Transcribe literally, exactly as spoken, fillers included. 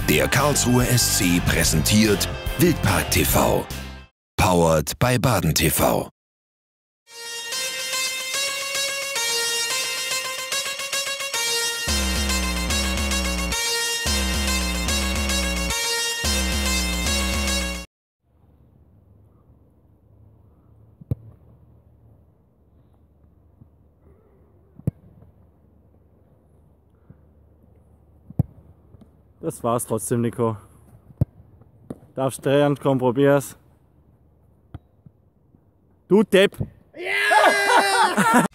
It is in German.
Der Karlsruher S C präsentiert Wildpark T V. Powered by Baden T V. Das war's trotzdem, Nico. Darfst drehen, komm, probier's. Du Depp! Ja!